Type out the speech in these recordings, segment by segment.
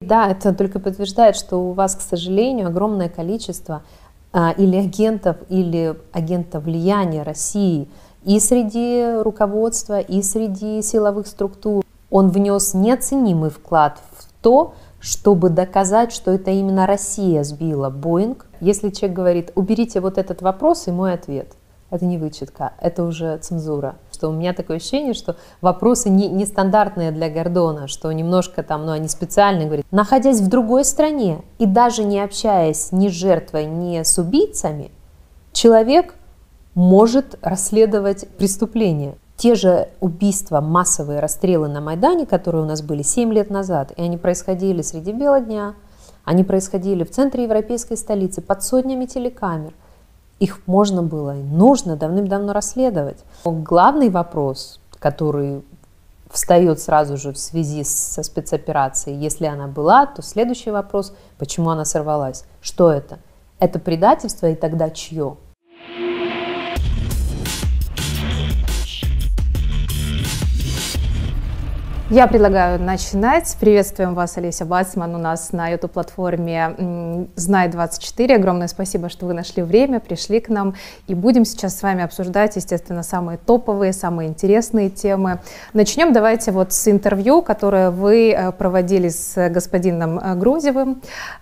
Да, это только подтверждает, что у вас, к сожалению, огромное количество или агентов влияния России и среди руководства, и среди силовых структур. Он внес неоценимый вклад в то, чтобы доказать, что это именно Россия сбила Боинг. Если человек говорит, уберите вот этот вопрос, и мой ответ. Это не вычетка, это уже цензура. Что у меня такое ощущение, что вопросы нестандартные для Гордона, что немножко там, они специально говорят. Находясь в другой стране и даже не общаясь ни с жертвой, ни с убийцами, человек может расследовать преступления. Те же убийства, массовые расстрелы на Майдане, которые у нас были 7 лет назад, и они происходили среди бела дня, они происходили в центре европейской столицы под сотнями телекамер. Их можно было и нужно давным-давно расследовать. Но главный вопрос, который встает сразу же в связи со спецоперацией, если она была, то следующий вопрос, почему она сорвалась? Что это? Это предательство, и тогда чье? Я предлагаю начинать. Приветствуем вас, Олеся Бацман, у нас на YouTube-платформе Знай24. Огромное спасибо, что вы нашли время, пришли к нам. И будем сейчас с вами обсуждать, естественно, самые топовые, самые интересные темы. Начнем давайте вот с интервью, которое вы проводили с господином Грузевым.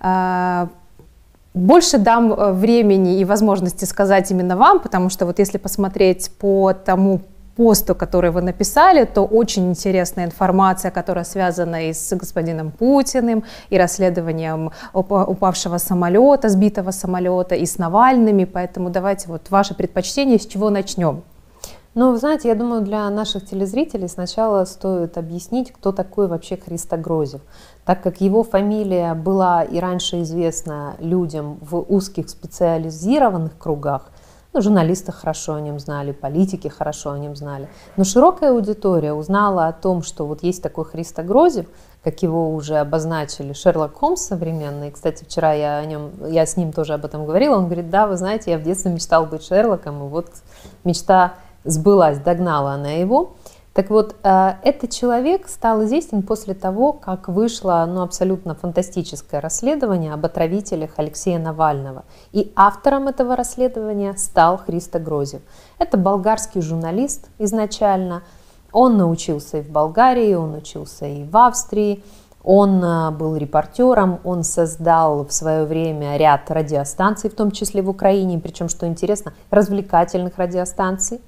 Больше дам времени и возможности сказать именно вам, потому что вот если посмотреть по тому посту, который вы написали, то очень интересная информация, которая связана и с господином Путиным, и расследованием упавшего самолета, сбитого самолета, и с Навальными. Поэтому давайте вот ваше предпочтение, с чего начнем? Ну, вы знаете, я думаю, для наших телезрителей сначала стоит объяснить, кто такой вообще Христо Грозев. Так как его фамилия была и раньше известна людям в узких специализированных кругах, журналисты хорошо о нем знали, политики хорошо о нем знали. Но широкая аудитория узнала о том, что вот есть такой Христо Грозев, как его уже обозначили Шерлок Холмс современный. Кстати, вчера я с ним тоже об этом говорила. Он говорит, да, вы знаете, я в детстве мечтал быть Шерлоком, и вот мечта сбылась, догнала она его. Так вот, этот человек стал известен после того, как вышло абсолютно фантастическое расследование об отравителях Алексея Навального. И автором этого расследования стал Христо Грозев. Это болгарский журналист изначально. Он научился и в Болгарии, он учился и в Австрии. Он был репортером, он создал в свое время ряд радиостанций, в том числе в Украине, причем, что интересно, развлекательных радиостанций.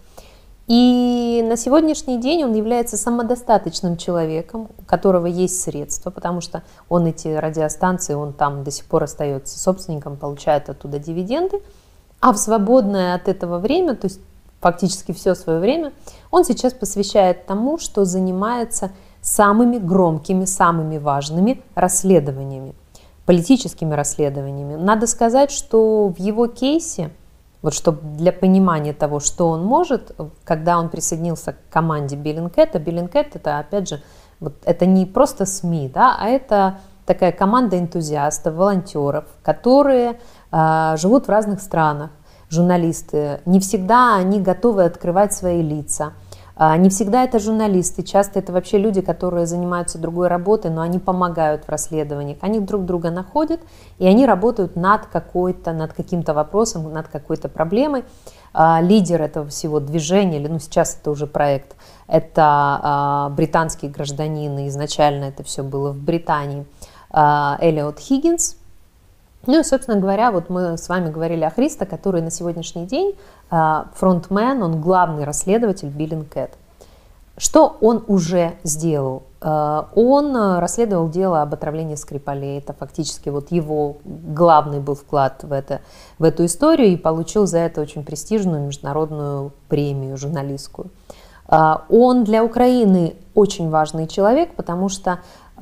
И на сегодняшний день он является самодостаточным человеком, у которого есть средства, потому что он эти радиостанции, он там до сих пор остается собственником, получает оттуда дивиденды, а в свободное от этого время, то есть фактически все свое время, он сейчас посвящает тому, что занимается самыми громкими, самыми важными расследованиями, политическими расследованиями. Надо сказать, что в его кейсе, вот чтобы для понимания того, что он может, когда он присоединился к команде Bellingcat, Bellingcat это, опять же, вот это не просто СМИ, да, а это такая команда энтузиастов, волонтеров, которые живут в разных странах, журналисты. Не всегда они готовы открывать свои лица. Не всегда это журналисты, часто это вообще люди, которые занимаются другой работой, но они помогают в расследованиях, они друг друга находят, и они работают над каким-то вопросом, над какой-то проблемой. Лидер этого всего движения, сейчас это уже проект, это британский гражданин, и изначально это все было в Британии, Эллиот Хиггинс. Ну и, собственно говоря, вот мы с вами говорили о Христо, который на сегодняшний день фронтмен, он главный расследователь Bellingcat. Что он уже сделал? Он расследовал дело об отравлении Скрипалей. Это фактически вот его главный был вклад в эту историю, и получил за это очень престижную международную премию журналистскую. Он для Украины очень важный человек, потому что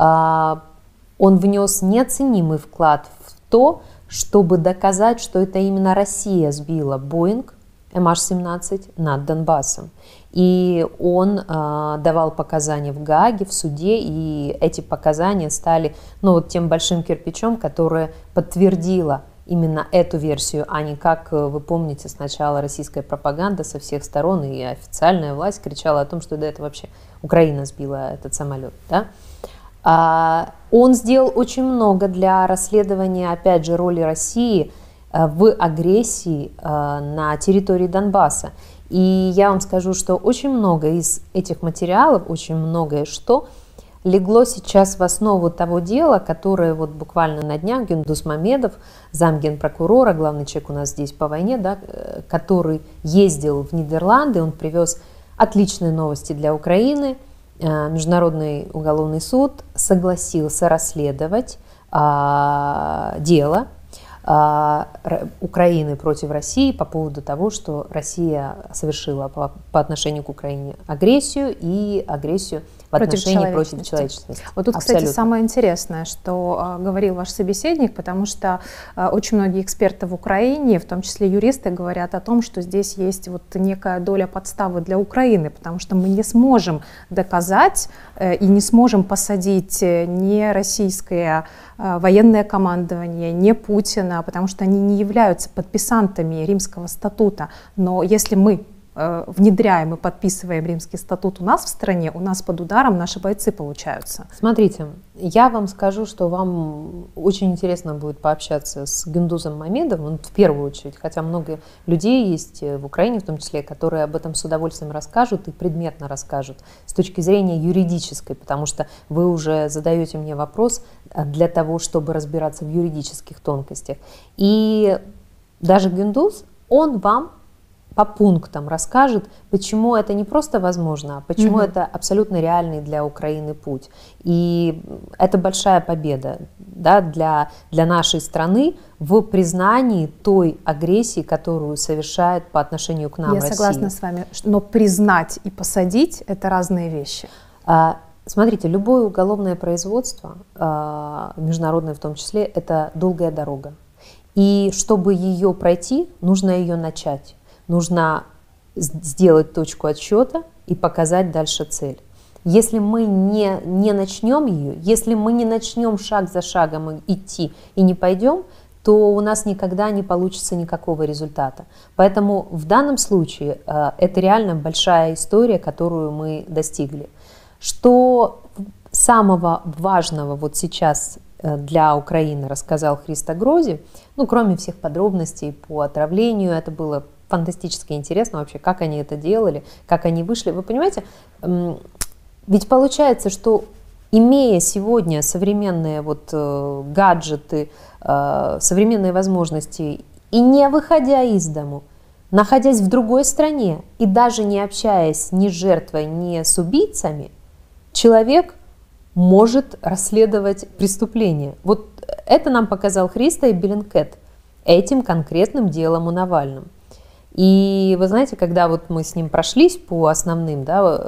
он внес неоценимый вклад в то, чтобы доказать, что это именно Россия сбила Боинг MH17 над Донбассом. И он давал показания в Гааге, в суде, и эти показания стали тем большим кирпичом, которое подтвердило именно эту версию, а не, как вы помните, сначала российская пропаганда со всех сторон и официальная власть кричала о том, что это вообще Украина сбила этот самолет. Да? Он сделал очень много для расследования, опять же, роли России в агрессии на территории Донбасса. И я вам скажу, что очень много из этих материалов, очень многое что легло сейчас в основу того дела, которое вот буквально на днях Гюндуз Мамедов, замгенпрокурора, главный человек у нас здесь по войне, да, который ездил в Нидерланды, он привез отличные новости для Украины. Международный уголовный суд согласился расследовать дело Украины против России по поводу того, что Россия совершила по отношению к Украине агрессию и агрессию в отношении против человечности. Вот тут, кстати, самое интересное, что говорил ваш собеседник, потому что очень многие эксперты в Украине, в том числе юристы, говорят о том, что здесь есть вот некая доля подставы для Украины, потому что мы не сможем доказать и не сможем посадить ни российское военное командование, не Путина, потому что они не являются подписантами Римского статута. Но если мы внедряем и подписываем Римский статут у нас в стране, у нас под ударом наши бойцы получаются. Смотрите, я вам скажу, что вам очень интересно будет пообщаться с Гюндузом Мамедовым, он в первую очередь, хотя много людей есть в Украине в том числе, которые об этом с удовольствием расскажут и предметно расскажут с точки зрения юридической, потому что вы уже задаете мне вопрос для того, чтобы разбираться в юридических тонкостях. И даже Гюндуз, он вам по пунктам расскажет, почему это не просто возможно, а почему это абсолютно реальный для Украины путь. И это большая победа, да, для нашей страны в признании той агрессии, которую совершает по отношению к нам Россия. Я согласна с вами, но признать и посадить – это разные вещи. Смотрите, любое уголовное производство, международное в том числе, это долгая дорога. И чтобы ее пройти, нужно ее начать. Нужно сделать точку отсчета и показать дальше цель. Если мы не начнем ее, если мы не начнем шаг за шагом идти и не пойдем, то у нас никогда не получится никакого результата. Поэтому в данном случае это реально большая история, которую мы достигли. Что самого важного вот сейчас для Украины рассказал Христо Грозев, ну, кроме всех подробностей по отравлению, это было фантастически интересно вообще, как они это делали, как они вышли. Вы понимаете, ведь получается, что имея сегодня современные вот гаджеты, современные возможности, и не выходя из дому, находясь в другой стране и даже не общаясь ни с жертвой, ни с убийцами, человек может расследовать преступление. Вот это нам показал Христо и Беллинкет этим конкретным делом у Навального. И вы знаете, когда вот мы с ним прошлись по основным,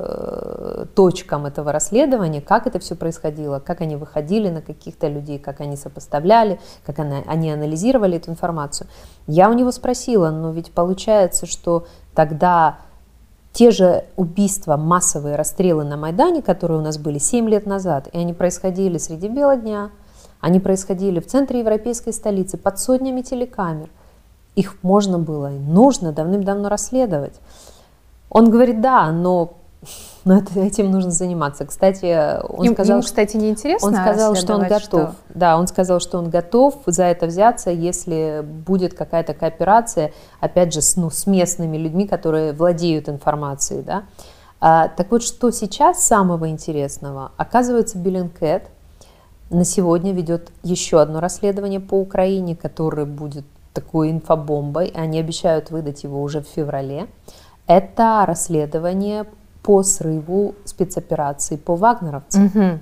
да, точкам этого расследования, как это все происходило, как они выходили на каких-то людей, как они сопоставляли, как они анализировали эту информацию, я у него спросила, но ведь получается, что тогда те же убийства, массовые расстрелы на Майдане, которые у нас были 7 лет назад, и они происходили среди бела дня, они происходили в центре европейской столицы под сотнями телекамер, их можно было и нужно давным-давно расследовать. Он говорит, да, но этим нужно заниматься. Кстати, он сказал, ему, кстати, неинтересно. Он сказал, что он готов. Что? Да, он сказал, что он готов за это взяться, если будет какая-то кооперация, опять же, с местными людьми, которые владеют информацией. Да? Так вот, что сейчас самого интересного? Оказывается, Беллинкет на сегодня ведет еще одно расследование по Украине, которое будет такой инфобомбой. Они обещают выдать его уже в феврале. Это расследование по срыву спецоперации по вагнеровцам. Угу.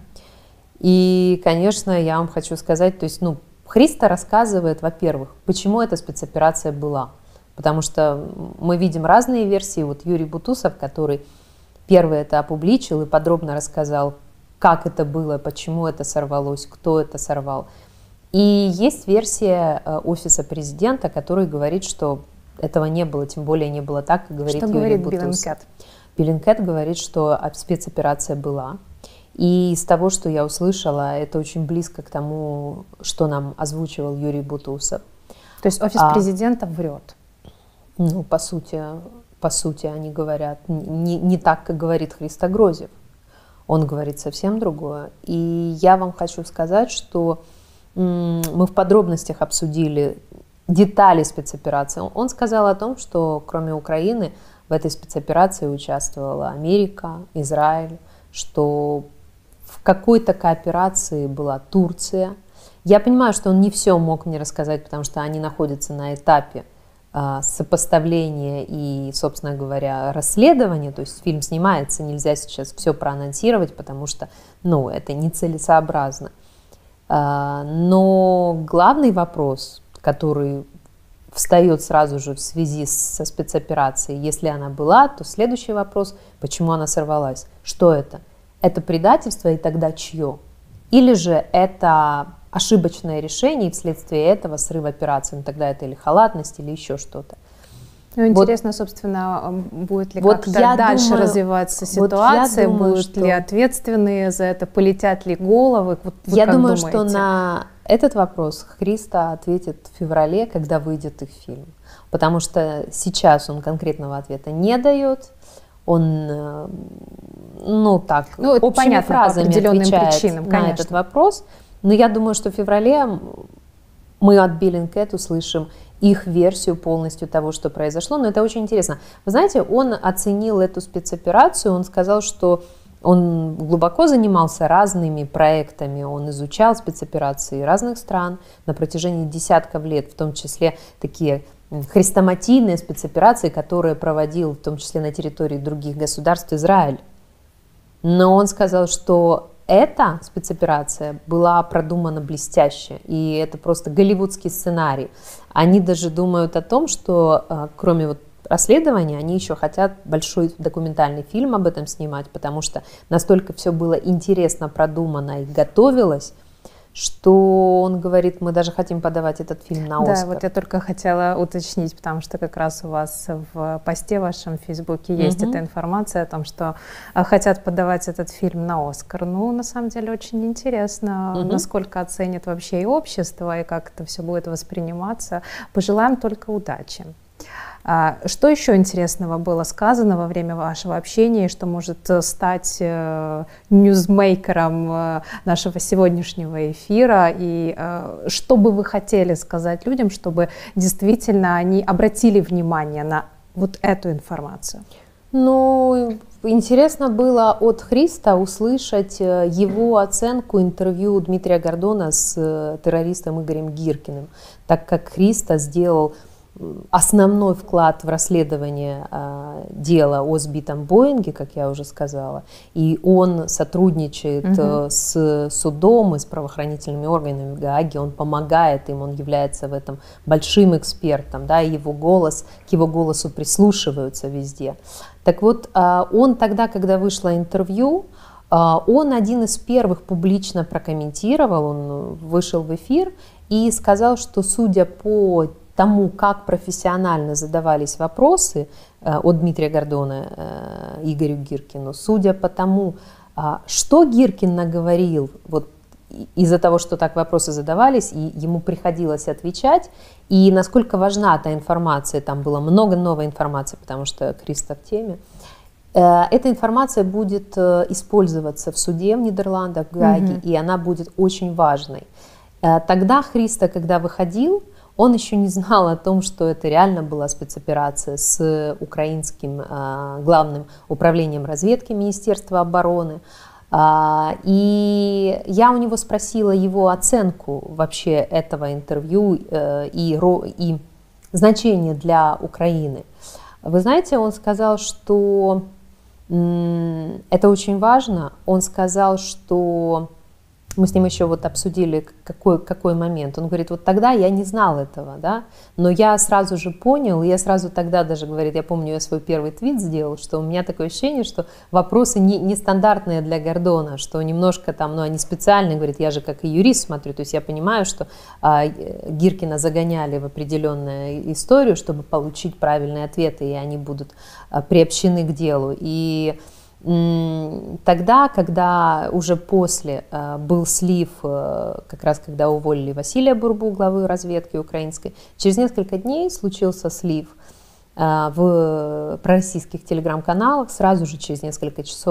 И, конечно, я вам хочу сказать, то есть, Христо рассказывает, во-первых, почему эта спецоперация была. Потому что мы видим разные версии. Вот Юрий Бутусов, который первый это опубличил и подробно рассказал, как это было, почему это сорвалось, кто это сорвал. И есть версия офиса президента, который говорит, что этого не было, тем более не было так, как говорит Юрий Бутусов. Беллинкет? Беллинкет говорит, что спецоперация была. И из того, что я услышала, это очень близко к тому, что нам озвучивал Юрий Бутусов. То есть офис президента врет? Ну, по сути они говорят не так, как говорит Христо Грозев. Он говорит совсем другое. И я вам хочу сказать, что мы в подробностях обсудили детали спецоперации. Он сказал о том, что кроме Украины в этой спецоперации участвовала Америка, Израиль, что в какой-то кооперации была Турция. Я понимаю, что он не все мог мне рассказать, потому что они находятся на этапе сопоставления и, собственно говоря, расследования. То есть фильм снимается, нельзя сейчас все проанонсировать, потому что это нецелесообразно. Но главный вопрос, который встает сразу же в связи со спецоперацией, если она была, то следующий вопрос, почему она сорвалась? Что это? Это предательство, и тогда чье? Или же это ошибочное решение, и вследствие этого срыв операции? Тогда это или халатность, или еще что-то. Интересно, собственно, будет ли как-то дальше развиваться ситуация, будут ли ответственные за это, полетят ли головы? Я думаю, что на этот вопрос Христо ответит в феврале, когда выйдет их фильм. Потому что сейчас он конкретного ответа не дает. Он, общими фразами отвечает на этот вопрос. Но я думаю, что в феврале мы от Bellingcat услышим их версию полностью того, что произошло. Но это очень интересно. Вы знаете, он оценил эту спецоперацию, он сказал, что он глубоко занимался разными проектами, он изучал спецоперации разных стран на протяжении десятков лет, в том числе такие хрестоматийные спецоперации, которые проводил в том числе на территории других государств Израиль. Но он сказал, что эта спецоперация была продумана блестяще, и это просто голливудский сценарий. Они даже думают о том, что кроме расследования, они еще хотят большой документальный фильм об этом снимать, потому что настолько все было интересно продумано и готовилось, что он говорит, мы даже хотим подавать этот фильм на Оскар. Да, я только хотела уточнить, потому что как раз у вас в посте в вашем Фейсбуке есть эта информация о том, что хотят подавать этот фильм на Оскар. На самом деле очень интересно, насколько оценит вообще и общество, и как это все будет восприниматься. Пожелаем только удачи. Что еще интересного было сказано во время вашего общения, что может стать ньюзмейкером нашего сегодняшнего эфира? И что бы вы хотели сказать людям, чтобы действительно они обратили внимание на эту информацию? Интересно было от Христо услышать его оценку интервью Дмитрия Гордона с террористом Игорем Гиркиным, так как Христо сделал основной вклад в расследование дела о сбитом Боинге, как я уже сказала, и он сотрудничает с судом и с правоохранительными органами в Гааге, он помогает им, он является в этом большим экспертом, да, и к его голосу прислушиваются везде. Так вот, он тогда, когда вышло интервью, он один из первых публично прокомментировал, он вышел в эфир и сказал, что судя по тому, как профессионально задавались вопросы от Дмитрия Гордона Игорю Гиркину, судя по тому, что Гиркин наговорил, из-за того, что так вопросы задавались, и ему приходилось отвечать, и насколько важна та информация, там было много новой информации, потому что Христо в теме, эта информация будет использоваться в суде в Нидерландах, в Гааге, и она будет очень важной. Тогда Христо, когда выходил, он еще не знал о том, что это реально была спецоперация с украинским главным управлением разведки Министерства обороны. И я у него спросила его оценку вообще этого интервью и значение для Украины. Вы знаете, он сказал, что это очень важно. Он сказал, что мы с ним еще обсудили, какой момент. Он говорит, тогда я не знал этого, да, но я сразу же понял, и я сразу тогда даже, говорит, я помню, я свой первый твит сделал, что у меня такое ощущение, что вопросы нестандартные для Гордона, что немножко там, они специальные, говорит, я же как и юрист смотрю, то есть я понимаю, что Гиркина загоняли в определенную историю, чтобы получить правильные ответы, и они будут приобщены к делу. И тогда, когда уже после был слив, как раз когда уволили Василия Бурбу, главы разведки украинской, через несколько дней случился слив в пророссийских телеграм-каналах, сразу же через несколько часов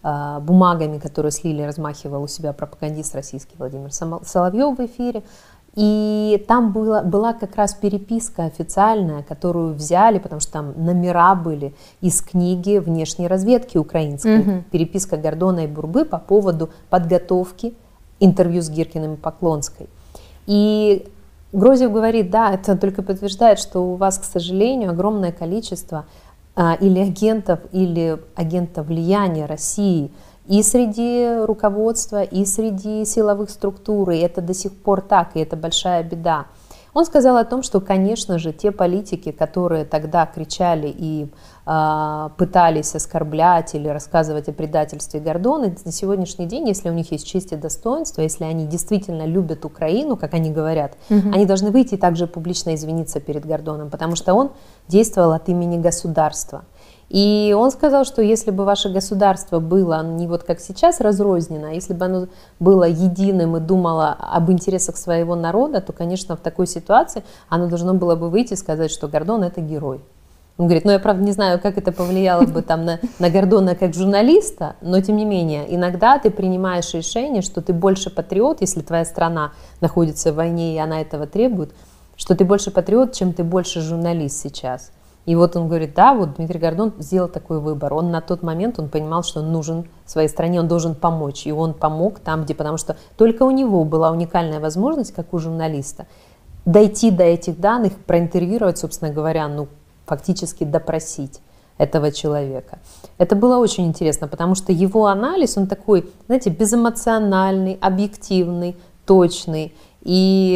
бумагами, которые слили, размахивал у себя пропагандист российский Владимир Соловьев в эфире. И там была как раз переписка официальная, которую взяли, потому что там номера были из книги внешней разведки украинской. Переписка Гордона и Бурбы по поводу подготовки интервью с Гиркиным и Поклонской. И Грозев говорит, да, это только подтверждает, что у вас, к сожалению, огромное количество или агентов влияния России и среди руководства, и среди силовых структур, и это до сих пор так, и это большая беда. Он сказал о том, что, конечно же, те политики, которые тогда кричали и пытались оскорблять или рассказывать о предательстве Гордона, на сегодняшний день, если у них есть честь и достоинство, если они действительно любят Украину, как они говорят, они должны выйти и также публично извиниться перед Гордоном, потому что он действовал от имени государства. И он сказал, что если бы ваше государство было не вот как сейчас разрознено, а если бы оно было единым и думало об интересах своего народа, то, конечно, в такой ситуации оно должно было бы выйти и сказать, что Гордон – это герой. Он говорит, ну я, правда, не знаю, как это повлияло бы там на Гордона как журналиста, но, тем не менее, иногда ты принимаешь решение, что ты больше патриот, если твоя страна находится в войне и она этого требует, что ты больше патриот, чем ты больше журналист сейчас. И вот он говорит, да, вот Дмитрий Гордон сделал такой выбор. Он на тот момент, он понимал, что он нужен своей стране, он должен помочь. И он помог там, где, потому что только у него была уникальная возможность, как у журналиста, дойти до этих данных, проинтервьюировать, собственно говоря, ну, фактически допросить этого человека. Это было очень интересно, потому что его анализ, он такой, знаете, безэмоциональный, объективный, точный. И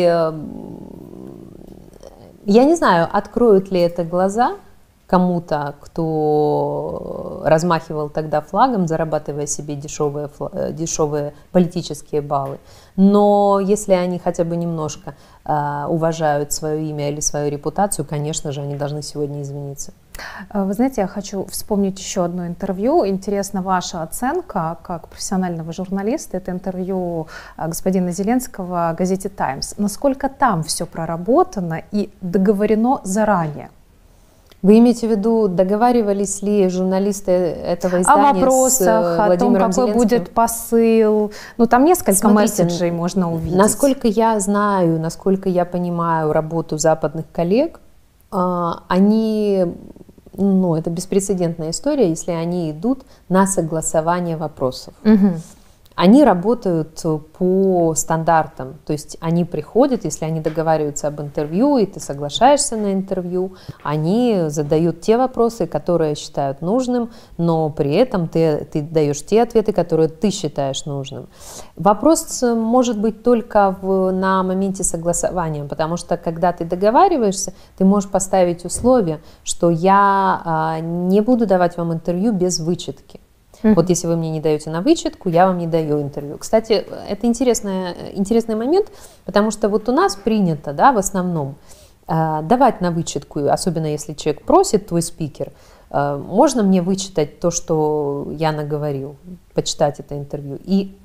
я не знаю, откроют ли это глаза кому-то, кто размахивал тогда флагом, зарабатывая себе дешевые политические баллы. Но если они хотя бы немножко уважают свое имя или свою репутацию, конечно же, они должны сегодня извиниться. Вы знаете, я хочу вспомнить еще одно интервью. Интересна ваша оценка как профессионального журналиста. Это интервью господина Зеленского газете «Таймс». Насколько там все проработано и договорено заранее? Вы имеете в виду, договаривались ли журналисты этого издания о вопросах, с Владимиром о том, какой Зеленским? будет посыл? Ну, там несколько месседжей можно увидеть. Насколько я знаю, насколько я понимаю работу западных коллег, они, ну, это беспрецедентная история, если они идут на согласование вопросов. Они работают по стандартам, то есть они приходят, если они договариваются об интервью, и ты соглашаешься на интервью, они задают те вопросы, которые считают нужным, но при этом ты даешь те ответы, которые ты считаешь нужным. Вопрос может быть только на моменте согласования, потому что когда ты договариваешься, ты можешь поставить условие, что я не буду давать вам интервью без вычетки. Вот если вы мне не даете на вычетку, я вам не даю интервью. Кстати, это интересный момент, потому что вот у нас принято, да, в основном давать на вычетку, особенно если человек просит, твой спикер, можно мне вычитать то, что я наговорил, почитать это интервью. И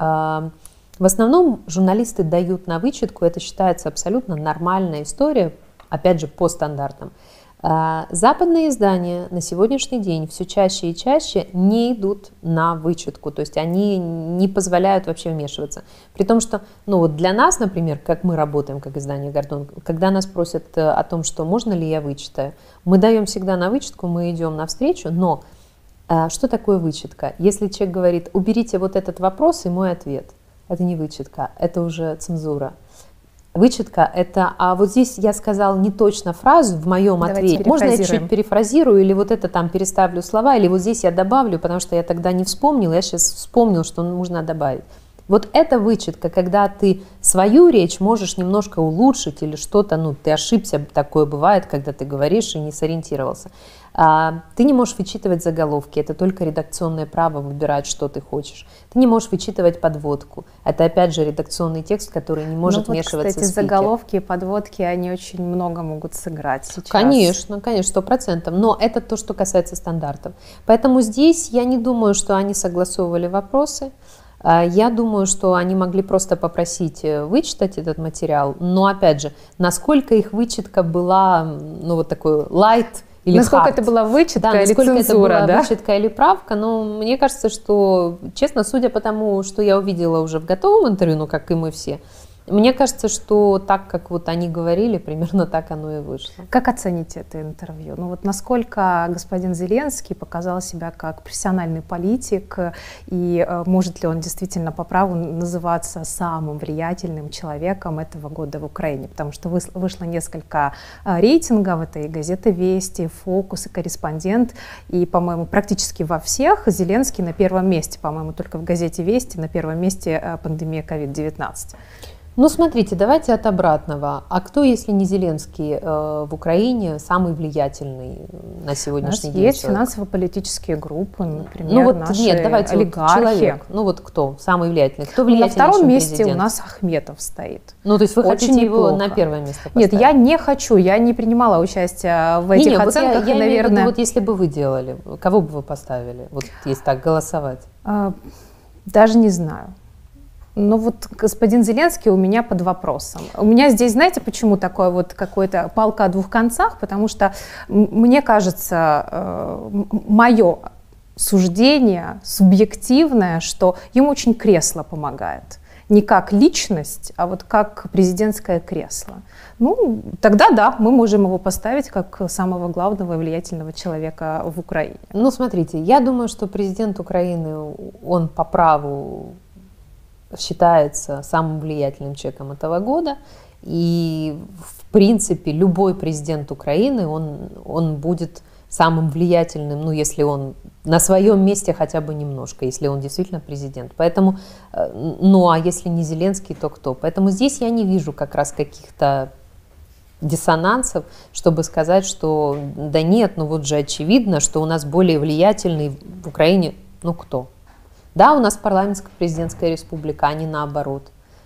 в основном журналисты дают на вычетку, это считается абсолютно нормальная история, опять же, по стандартам. Западные издания на сегодняшний день все чаще и чаще не идут на вычетку, то есть они не позволяют вообще вмешиваться. При том, что ну, вот для нас, например, как мы работаем, как издание «Гордон», когда нас просят о том, что можно ли я вычитаю, мы даем всегда на вычетку, мы идем навстречу, но что такое вычетка? Если человек говорит, уберите вот этот вопрос и мой ответ, это не вычетка, это уже цензура. Вычетка – это, а вот здесь я сказал не точно фразу в моем ответе. Можно я чуть перефразирую, или вот это там переставлю слова, или вот здесь я добавлю, потому что я тогда не вспомнил, я сейчас вспомнил, что нужно добавить. Вот это вычетка, когда ты свою речь можешь немножко улучшить или что-то, ну, ты ошибся, такое бывает, когда ты говоришь и не сориентировался. Ты не можешь вычитывать заголовки, это только редакционное право выбирать, что ты хочешь. Ты не можешь вычитывать подводку, это опять же редакционный текст, который не может вмешиваться спикер. Кстати, заголовки и подводки, они очень много могут сыграть сейчас. Конечно, конечно, 100%, но это то, что касается стандартов. Поэтому здесь я не думаю, что они согласовывали вопросы. Я думаю, что они могли просто попросить вычитать этот материал, но опять же, насколько их вычетка была, ну вот такой light или насколько хард. это была вычетка да, или цензура, это была да? вычетка или правка, но мне кажется, что, честно, судя по тому, что я увидела уже в готовом интервью, ну, как и мы все, мне кажется, что так, как вот они говорили, примерно так оно и вышло. Как оцените это интервью? Ну вот насколько господин Зеленский показал себя как профессиональный политик, и может ли он действительно по праву называться самым влиятельным человеком этого года в Украине? Потому что вышло несколько рейтингов, это и газета «Вести», «Фокус», и «Корреспондент», и, по-моему, практически во всех Зеленский на первом месте, по-моему, только в газете «Вести» на первом месте пандемия COVID-19. Ну, смотрите, давайте от обратного. А кто, если не Зеленский, в Украине самый влиятельный на сегодняшний день? Есть финансово-политические группы, например, ну, вот, наши нет, давайте олигархи. Вот человек. Ну вот кто самый влиятельный? Кто влиятельнее, на втором чем месте президент? у нас Ахметов стоит. Ну, то есть вы Очень хотите его неплохо. на первое место поставить? Нет, я не хочу, я не принимала участие в этих оценках. Вот я наверное... имею в виду, вот если бы вы делали, кого бы вы поставили? Вот если так голосовать. Даже не знаю. Но вот господин Зеленский у меня под вопросом. У меня здесь, знаете, почему такое вот какое-то палка о двух концах? Потому что, мне кажется, мое суждение субъективное, что ему очень кресло помогает. Не как личность, а вот как президентское кресло. Ну, тогда да, мы можем его поставить как самого главного и влиятельного человека в Украине. Ну, смотрите, я думаю, что президент Украины, он по праву считается самым влиятельным человеком этого года. И, в принципе, любой президент Украины, он будет самым влиятельным, ну, если он на своем месте хотя бы немножко, если он действительно президент. Поэтому, ну, а если не Зеленский, то кто? Поэтому здесь я не вижу как раз каких-то диссонансов, чтобы сказать, что да нет, ну вот же очевидно, что у нас более влиятельный в Украине, ну, кто? Да, у нас парламентско-президентская республика, а не наоборот.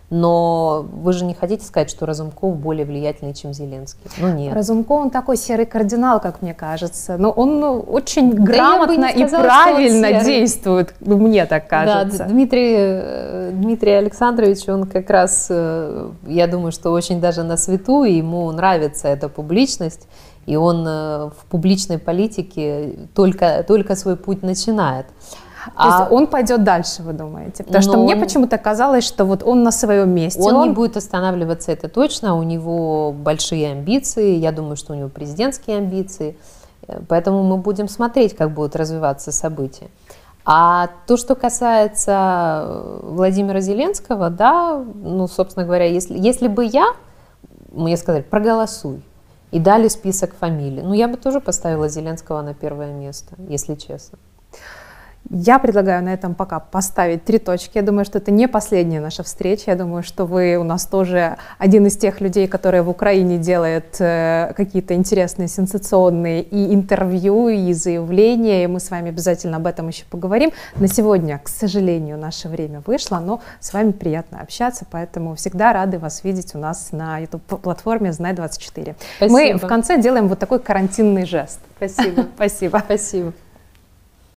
Но вы же не хотите сказать, что Разумков более влиятельный, чем Зеленский? Ну нет. Разумков, он такой серый кардинал, как мне кажется. Но он очень грамотно и сказала, правильно действует, мне так кажется. Да, Дмитрий Александрович, он как раз, я думаю, что очень даже на свету, и ему нравится эта публичность. И он в публичной политике только свой путь начинает. То есть он пойдет дальше, вы думаете? Потому что мне почему-то казалось, что вот он на своем месте. Он не будет останавливаться, это точно. У него большие амбиции. Я думаю, что у него президентские амбиции. Поэтому мы будем смотреть, как будут развиваться события. А то, что касается Владимира Зеленского, да, ну, собственно говоря, если бы мне сказали, проголосуй, и дали список фамилий, ну, я бы тоже поставила Зеленского на первое место, если честно. Я предлагаю на этом пока поставить 3 точки. Я думаю, что это не последняя наша встреча. Я думаю, что вы у нас тоже один из тех людей, которые в Украине делают какие-то интересные, сенсационные и интервью, и заявления. И мы с вами обязательно об этом еще поговорим. На сегодня, к сожалению, наше время вышло, но с вами приятно общаться, поэтому всегда рады вас видеть у нас на YouTube-платформе Знай24. Мы в конце делаем вот такой карантинный жест. Спасибо. Спасибо.